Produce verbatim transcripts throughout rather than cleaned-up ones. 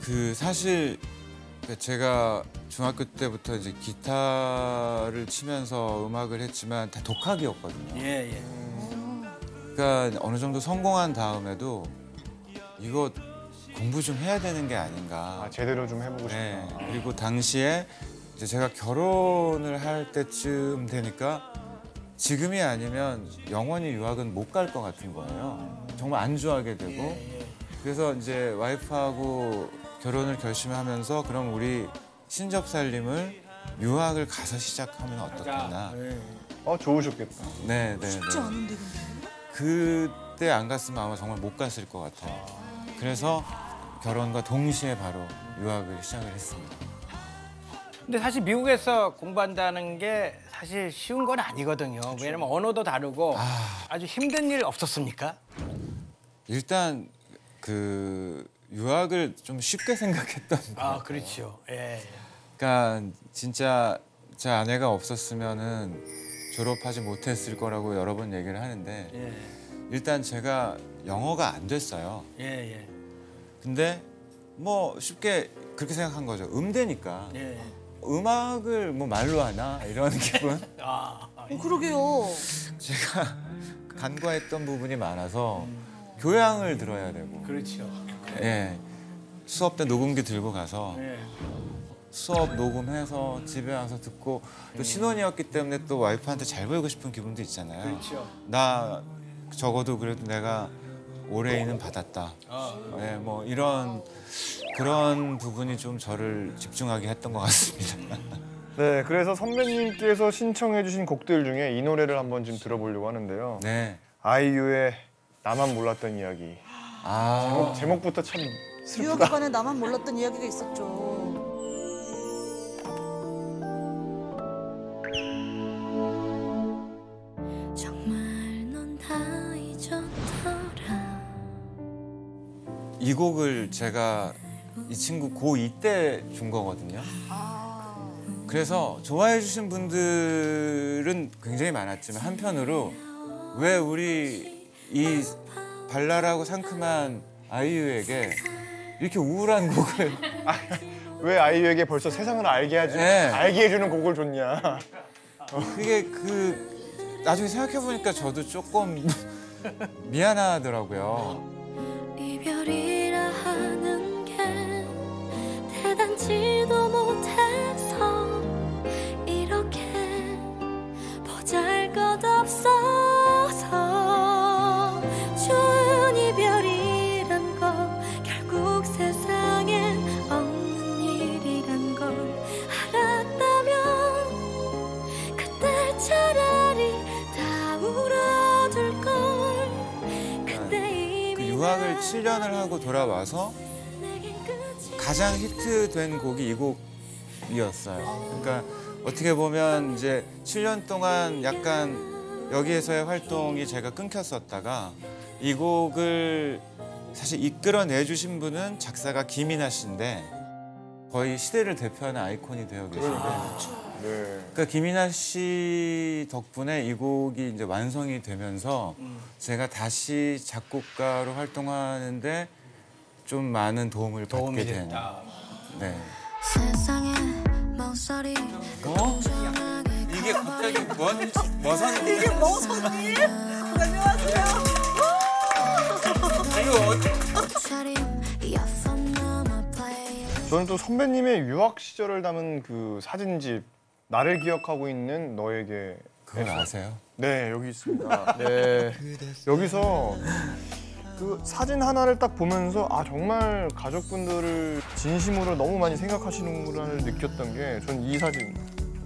그 사실 제가 중학교 때부터 이제 기타를 치면서 음악을 했지만 다 독학이었거든요. 예, 예. 그러니까 어느 정도 성공한 다음에도 이거 공부 좀 해야 되는 게 아닌가. 아, 제대로 좀 해보고 싶다. 네. 그리고 당시에 이제 제가 결혼을 할 때쯤 되니까 지금이 아니면 영원히 유학은 못 갈 것 같은 거예요. 정말 안주하게 되고. 그래서 이제 와이프하고 결혼을 결심하면서 그럼 우리 신접살림을 유학을 가서 시작하면 어떻겠나. 어, 좋으셨겠다. 네, 네, 쉽지 네. 않은데 근데. 그때 안 갔으면 아마 정말 못 갔을 것 같아요. 그래서 결혼과 동시에 바로 유학을 시작을 했습니다. 근데 사실 미국에서 공부한다는 게 사실 쉬운 건 아니거든요. 그렇죠. 왜냐면 언어도 다르고 아... 아주 힘든 일 없었습니까? 일단 그 유학을 좀 쉽게 생각했던 것 같아요. 아, 그렇죠. 예. 그러니까 진짜 제 아내가 없었으면은 졸업하지 못했을 거라고 여러 번 얘기를 하는데 예. 일단 제가 영어가 안 됐어요. 예, 예. 근데 뭐 쉽게 그렇게 생각한 거죠. 음대니까 예. 음악을 뭐 말로 하나 이런 기분. 아, 어, 그러게요. 제가 간과했던 부분이 많아서 교양을 들어야 되고. 그렇죠. 예. 수업 때 녹음기 들고 가서 예. 수업 녹음해서 집에 와서 듣고 또 신혼이었기 때문에 또 와이프한테 잘 보이고 싶은 기분도 있잖아요. 그렇죠. 나 적어도 그래도 내가 올해는 받았다. 어. 네, 뭐 이런 그런 부분이 좀 저를 집중하게 했던 것 같습니다. 네, 그래서 선배님께서 신청해주신 곡들 중에 이 노래를 한번 좀 들어보려고 하는데요. 네. 아이유의 나만 몰랐던 이야기. 아. 제목, 제목부터 참 유학 슬프다. 기간에 나만 몰랐던 이야기가 있었죠. 이 곡을 제가 이 친구 고이 때 준 거거든요. 그래서 좋아해 주신 분들은 굉장히 많았지만 한편으로 왜 우리 이 발랄하고 상큼한 아이유에게 이렇게 우울한 곡을 왜 아이유에게 벌써 세상을 알게 하지, 네. 알게 해주는 곡을 줬냐. 그게 그 나중에 생각해 보니까 저도 조금 미안하더라고요. 이별이라 하는 게 대단지도 못해서 이렇게 보잘것없어서 좋은 이별이란 거 결국 세상엔 없는 일이란 걸 알았다면 그때 차라리 다 울어둘 걸. 그때 이미 유학을 칠 년을 하고 돌아와서 가장 히트된 곡이 이 곡이었어요. 그러니까 어떻게 보면 이제 칠 년 동안 약간 여기에서의 활동이 제가 끊겼었다가 이 곡을 사실 이끌어내 주신 분은 작사가 김이나 씨인데 거의 시대를 대표하는 아이콘이 되어 계신데 네. 그러니까 김이나 씨 덕분에 이 곡이 이제 완성이 되면서 제가 다시 작곡가로 활동하는데 좀 많은 도움을 도움이 받게 된. 됐다. 네. 세상에 먼소리 어? 이게 갑자기 뭔 머선? 이게 머선님? 안녕하세요. 이거 저는 또 선배님의 유학 시절을 담은 그 사진집 나를 기억하고 있는 너에게. 그걸 아세요? 네, 여기 있습니다. 네. 여기서 그 사진 하나를 딱 보면서 아 정말 가족분들을 진심으로 너무 많이 생각하시는구나를 느꼈던 게 전 이 사진.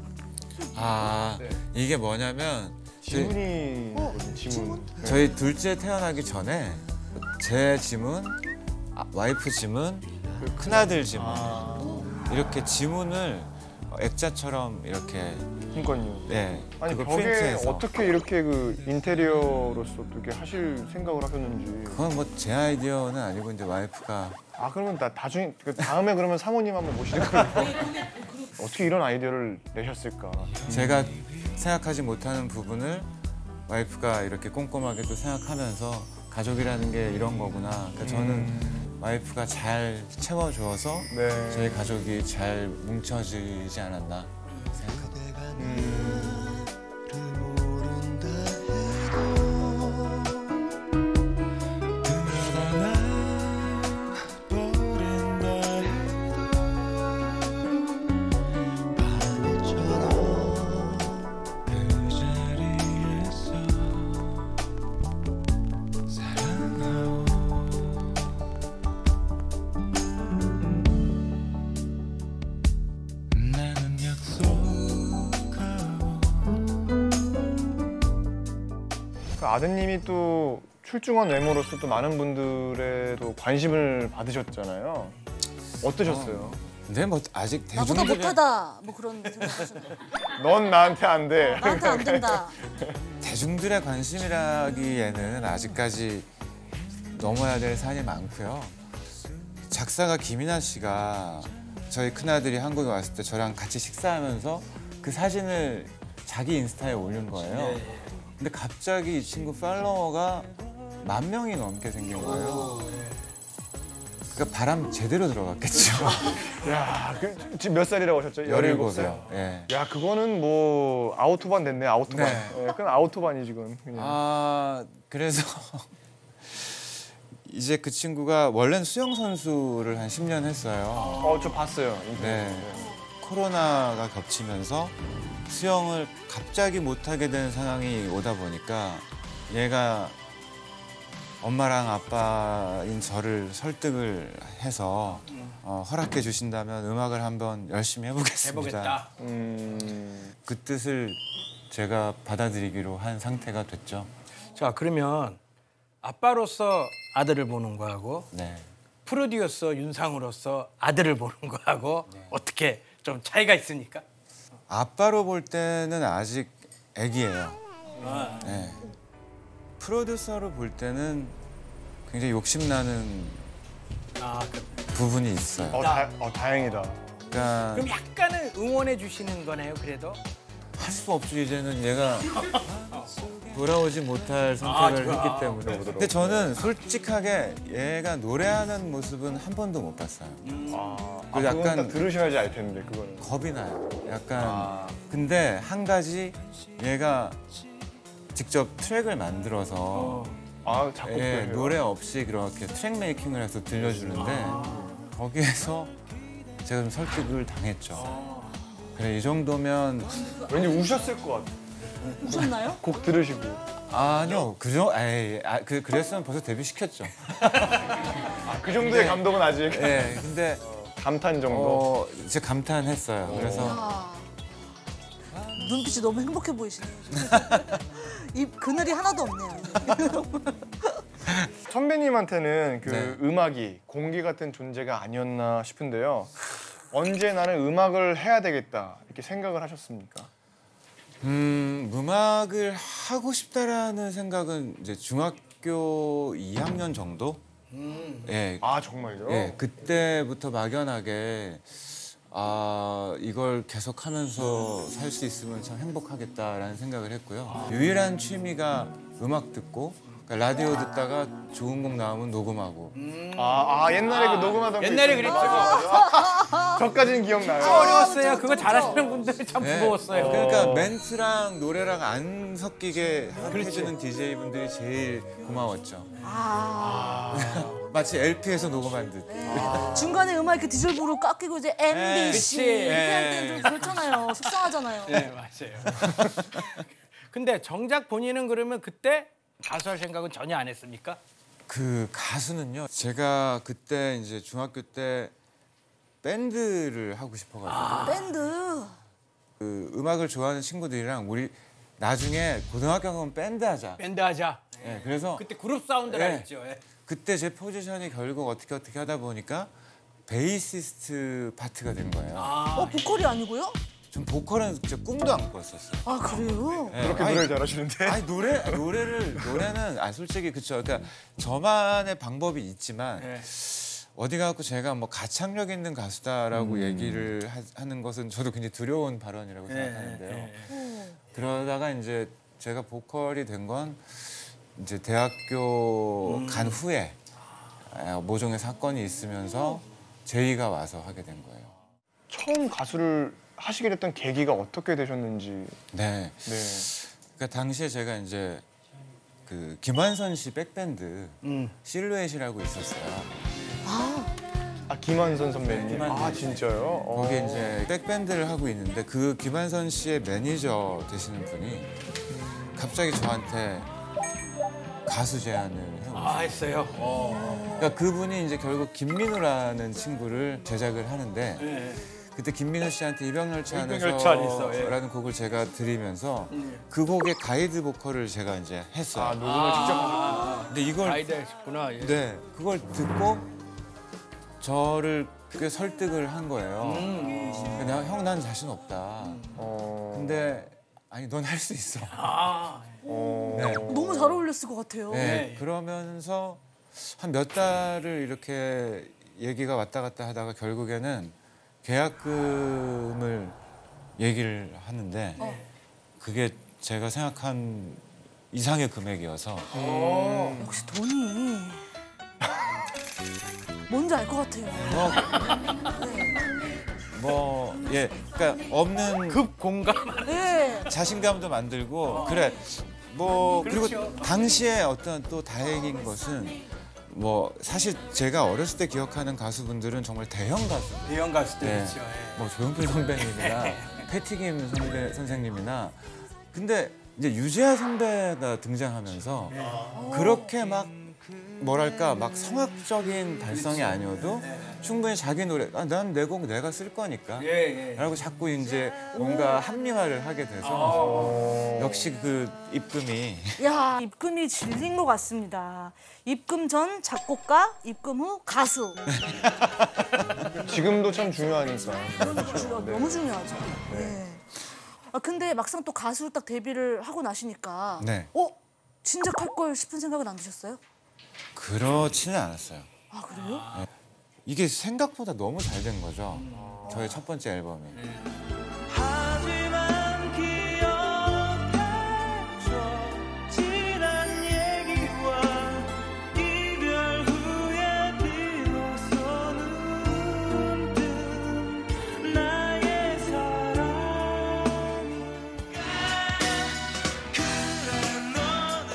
아 네. 이게 뭐냐면 지문이 어, 거든요, 지문. 지문? 네. 저희 둘째 태어나기 전에 제 지문, 아, 와이프 지문, 큰아들 지문 아, 이렇게 지문을 액자처럼 이렇게 그러니까요. 네 아니 그걸 벽에 프린트해서 어떻게 이렇게 그 인테리어로서 어떻게 하실 생각을 하셨는지. 그건 뭐 제 아이디어는 아니고 이제 와이프가 아 그러면 나 나중에 그 다음에 그러면 사모님 한번 모시는 걸로. 어떻게 이런 아이디어를 내셨을까? 제가 생각하지 못하는 부분을 와이프가 이렇게 꼼꼼하게 또 생각하면서 가족이라는 게 이런 거구나. 그러니까 저는 와이프가 잘 채워줘서 네. 저희 가족이 잘 뭉쳐지지 않았나 생각합니다. 그 아드님이 또 출중한 외모로서 또 많은 분들의 또 관심을 받으셨잖아요. 어떠셨어요? 근데 뭐 아직 나보다 대중들이 못하다 뭐 그런 생각하셨나요? 넌 나한테 안 돼. 나한테 안 된다. 대중들의 관심이라기에는 아직까지 넘어야 될 산이 많고요. 작사가 김이나 씨가 저희 큰아들이 한국에 왔을 때 저랑 같이 식사하면서 그 사진을 자기 인스타에 올린 거예요. 근데 갑자기 이 친구 팔로워가 만 명이 넘게 생긴 거예요. 그러니까 바람 제대로 들어갔겠죠. 야, 그, 지금 몇 살이라고 하셨죠? 열일곱 살. 열일곱이요. 예. 야, 그거는 뭐 아우토반 됐네, 아우토반. 네. 예, 그건 아우토반이 지금. 그냥. 아 그래서 이제 그 친구가 원래는 수영 선수를 한 십 년 했어요. 어, 저 봤어요. 네. 코로나가 겹치면서 수영을 갑자기 못하게 된 상황이 오다 보니까 얘가 엄마랑 아빠인 저를 설득을 해서 어, 허락해 주신다면 음악을 한번 열심히 해보겠습니다. 해보겠다. 음. 그 뜻을 제가 받아들이기로 한 상태가 됐죠. 자, 그러면 아빠로서 아들을 보는 거하고 네. 프로듀서 윤상으로서 아들을 보는 거하고 어떻게 좀 차이가 있습니까? 아빠로 볼 때는 아직 애기예요. 아, 네. 프로듀서로 볼 때는 굉장히 욕심나는 아, 그, 부분이 있어요. 어, 다, 어, 다행이다. 그러니까 그럼 약간은 응원해 주시는 거네요, 그래도? 할 수 없죠. 이제는 얘가 돌아오지 못할 아, 선택을 좋아. 했기 때문에. 근데 저는 솔직하게 얘가 노래하는 모습은 한 번도 못 봤어요. 아, 그 아, 약간- 그건 딱 들으셔야지 알 텐데, 그거는. 겁이 나요. 약간. 아. 근데 한 가지 얘가 직접 트랙을 만들어서 아, 작곡도 예, 해요? 노래 없이 그렇게 트랙 메이킹을 해서 들려주는데 거기에서 제가 좀 설득을 당했죠. 그래 이 정도면 왠지 우셨을 것 같아. 우셨나요? 곡 들으시고. 아니요 그죠? 에이, 아, 그 그랬으면 벌써 데뷔 시켰죠. 아, 그 정도의 네. 감동은 아직. 예, 근데 감탄 정도. 어, 이제 감탄했어요. 그래서 아, 눈빛이 너무 행복해 보이시네요. 이 그늘이 하나도 없네요. 선배님한테는 그 네. 음악이 공기 같은 존재가 아니었나 싶은데요. 언제 나는 음악을 해야 되겠다 이렇게 생각을 하셨습니까? 음, 음악을 하고 싶다라는 생각은 이제 중학교 이 학년 정도? 예, 아 정말요? 예, 그때부터 막연하게 아 이걸 계속하면서 살 수 있으면 참 행복하겠다라는 생각을 했고요. 유일한 취미가 음악 듣고 그러니까 라디오 듣다가 좋은 곡 나오면 녹음하고. 아, 아 옛날에 그 녹음하던 거 옛날에 있었는데. 그랬죠. 맞아, 맞아. 저까지는 기억나요. 어려웠어요. 그쵸, 그거 그쵸, 잘하시는 분들 참 네. 부러웠어요. 그러니까 멘트랑 노래랑 안 섞이게 해주는 디제이분들이 제일 고마웠죠. 아, 마치 엘피에서 녹음한 듯. 중간에 음악 이렇게 디젤부로 깎이고 이제 엠비씨 그치. 이렇게 할 네. 때는 좀 그렇잖아요. 속상하잖아요. 네, 맞아요. 근데 정작 본인은 그러면 그때 가수 할 생각은 전혀 안 했습니까? 그 가수는요. 제가 그때 이제 중학교 때 밴드를 하고 싶어가지고 밴드. 그 음악을 좋아하는 친구들이랑 우리 나중에 고등학교 가면 밴드 하자. 밴드 하자. 예, 그래서 그때 그룹 사운드라 네. 했죠. 예. 그때 제 포지션이 결국 어떻게 어떻게 하다 보니까 베이시스트 파트가 된 거예요. 아, 어, 보컬이 아니고요? 전 보컬은 진짜 꿈도 안 꿨었어요. 아, 그래요? 예, 그렇게 아니, 노래 잘하시는데. 아니 노래 노래를 노래는 아 솔직히 그쵸. 그러니까 저만의 방법이 있지만 네. 어디 가고 제가 뭐 가창력 있는 가수다라고 얘기를 하, 하는 것은 저도 굉장히 두려운 발언이라고 생각하는데요. 네, 네. 그러다가 이제 제가 보컬이 된 건 이제 대학교 간 후에 모종의 사건이 있으면서 제의가 와서 하게 된 거예요. 처음 가수를 하시게 됐던 계기가 어떻게 되셨는지. 네. 네. 그러니까 당시에 제가 이제 그 김완선 씨 백밴드 음. 실루엣이라고 있었어요. 아 김완선 선배님. 네, 김완선 아 씨. 진짜요? 어. 거기에 이제 백밴드를 하고 있는데 그 김완선 씨의 매니저 되시는 분이 갑자기 저한테 가수 제안을 해오셨어요. 아 했어요. 어. 그러니까 그분이 이제 결국 김민우라는 친구를 제작을 하는데 네. 그때 김민우 씨한테 이병열차 이병열차 안에서, 예. 안에서라는 곡을 제가 드리면서 그 곡의 가이드 보컬을 제가 이제 했어요. 아 녹음을 직접 하셨구나. 아, 근데 이걸 아이디어 했구나. 예. 네 그걸 듣고 저를 꽤 설득을 한 거예요. 음. 내가 형 난 자신 없다. 어. 근데 아니 넌 할 수 있어. 아. 어. 네. 너무 잘 어울렸을 것 같아요. 네, 네. 그러면서 한 몇 달을 이렇게 얘기가 왔다 갔다 하다가 결국에는 계약금을 얘기를 하는데 어. 그게 제가 생각한 이상의 금액이어서 어. 역시 돈이 뭔지 알 것 같아요. 뭐 예, 그러니까 없는 급 공감. 네. 자신감도 만들고 그래 뭐 그리고 그렇죠. 당시에 어떤 또 다행인 것은 뭐 사실 제가 어렸을 때 기억하는 가수분들은 정말 대형 가수. 대형 가수들 네. 그렇죠. 예. 뭐 조용필 선배님이나 패티김 선배 선생님이나 근데 이제 유재하 선배가 등장하면서 그렇게 막 뭐랄까 막 성악적인 달성이 아니어도 충분히 자기 노래 아, 난 내 곡 내가 쓸 거니까 예, 예. 라고 자꾸 이제 뭔가 합리화를 하게 돼서 역시 그 입금이 야, 입금이 질린 것 같습니다. 입금 전 작곡가, 입금 후 가수. 지금도 참 중요하니까. 그렇죠. 너무 중요하죠. 네. 아, 근데 막상 또 가수로 딱 데뷔를 하고 나시니까 네. 어? 진작 할 걸 싶은 생각은 안 드셨어요? 그렇지는 않았어요. 아, 그래요? 이게 생각보다 너무 잘 된 거죠. 저의 첫 번째 앨범이. 하지만 기억해줘 지난 얘기와 이별 후에 비로소 눈뜬 나의 사랑이 그래 너는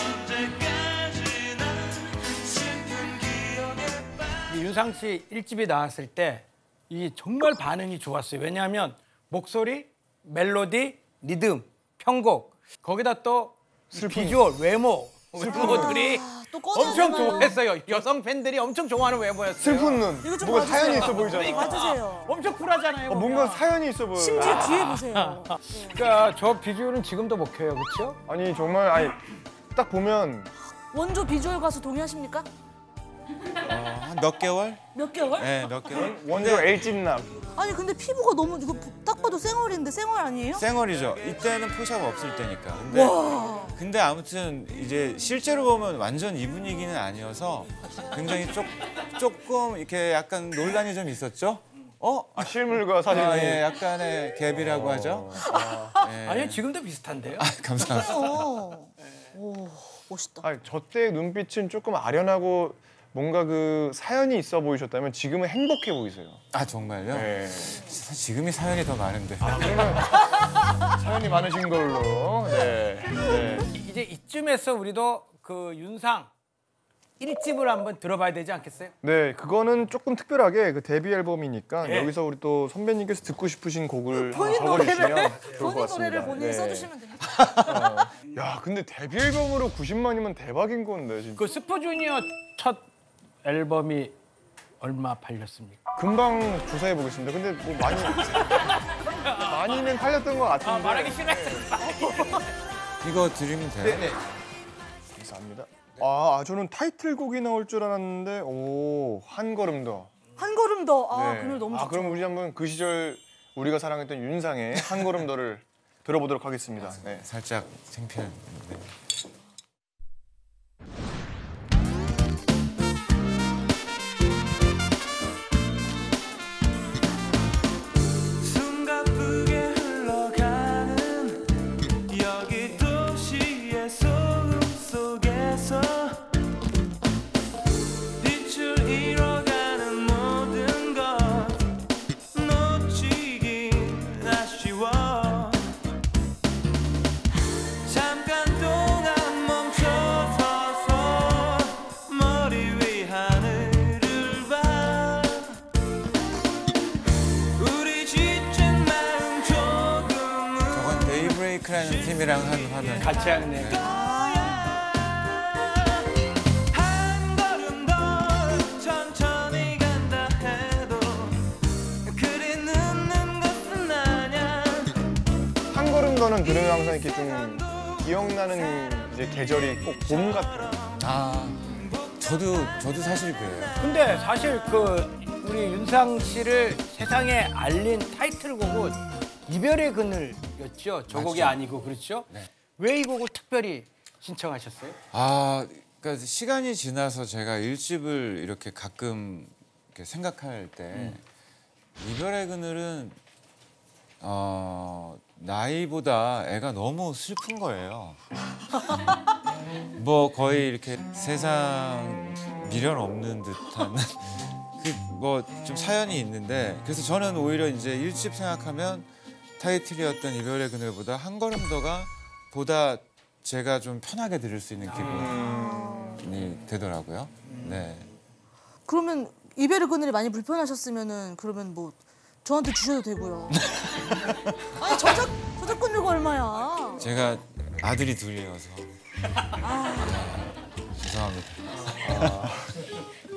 언제까지나 슬픈 기억에 이 윤상 씨 일 집이 나왔을 때 이 정말 반응이 좋았어요. 왜냐하면 목소리, 멜로디, 리듬, 편곡 거기다 또 비주얼, 외모, 외모들이 아, 또 꺼내야 엄청 되나요? 좋아했어요. 여성 팬들이 엄청 좋아하는 외모였어요. 슬픈 눈. 이거 좀 뭔가 봐주세요. 사연이 있어 보이잖아. 봐주세요. 엄청 쿨하잖아요. 어, 뭔가 보면. 사연이 있어 보여. 심지어 뒤에 보세요. 그러니까 저 비주얼은 지금도 먹혀요, 그렇죠? 아니 정말 아니 딱 보면 원조 비주얼 가수 동의하십니까? 어, 한 몇 개월? 몇 개월? 네, 몇 개월? 원조 엘집남. 아니 근데 피부가 너무 이거 딱 봐도 쌩얼인데 쌩얼 아니에요? 쌩얼이죠. 이때는 포샵 없을 때니까. 근데, 와. 근데 아무튼 이제 실제로 보면 완전 이 분위기는 아니어서 굉장히 쪽, 조금 이렇게 약간 논란이 좀 있었죠? 어? 아 실물과 사진이. 아, 예, 약간의 갭이라고 하죠. 예. 아니요, 지금도 비슷한데요. 감사합니다. 어. 오, 멋있다. 아니 저때 눈빛은 조금 아련하고 뭔가 그 사연이 있어 보이셨다면 지금은 행복해 보이세요. 아, 정말요? 네. 사- 지금이 사연이 더 많은데. 사연이 많으신 걸로. 네. 네. 이제 이쯤에서 우리도 그 윤상 일 집을 한번 들어봐야 되지 않겠어요? 네, 그거는 조금 특별하게 그 데뷔 앨범이니까 네. 여기서 우리 또 선배님께서 듣고 싶으신 곡을 본인 적어주시면 노래를 좋을 것 본인 같습니다. 노래를 본인이 네. 써주시면 됩니다. 야, 근데 데뷔 앨범으로 구십만이면 대박인 건데 진짜. 그 슈퍼주니어 첫 앨범이 얼마 팔렸습니까? 금방 조사해 보겠습니다. 근데 뭐 많이 많이는 팔렸던 것 같은데. 아, 말하기 싫어요. 이거 드리면 돼요? 네. 감사합니다. 아, 아, 저는 타이틀곡이 나올 줄 알았는데 오, 한 걸음 더. 한 걸음 더. 아, 네. 그 노래 너무 아, 좋죠. 그럼 우리 한번 그 시절 우리가 사랑했던 윤상의 한 걸음 더를 들어보도록 하겠습니다. 네. 살짝 창피한데. 숨 가쁘게 흘러가는 여기 도시의 소음 속에서 빛 핑크라는 팀이랑 한 화면. 같이 하는 애. 한 걸음 더 천천히 간다 해도 그리 늦는 것은 아냐. 한 걸음 더는 들으면 항상 이렇게 좀 기억나는 이제 계절이 꼭 봄 같아요. 아, 저도 저도 사실 그래요. 근데 사실 그 우리 윤상 씨를 세상에 알린 타이틀곡은 이별의 그늘이었죠. 저 곡이 맞죠. 아니고 그렇죠? 네. 왜 이 곡을 특별히 신청하셨어요? 아, 그러니까 시간이 지나서 제가 일집을 이렇게 가끔 이렇게 생각할 때 이별의 그늘은 어, 나이보다 애가 너무 슬픈 거예요. 뭐 거의 이렇게 세상 미련 없는 듯한 그 뭐 좀 사연이 있는데 그래서 저는 오히려 이제 일집 생각하면 타이틀이었던 이별의 그늘보다 한 걸음 더가 보다 제가 좀 편하게 들을 수 있는 기분이 되더라고요. 네. 그러면 이별의 그늘이 많이 불편하셨으면은 그러면 뭐 저한테 주셔도 되고요. 아니 저작 저작권료가 얼마야? 제가 아들이 둘이어서 죄송합니다.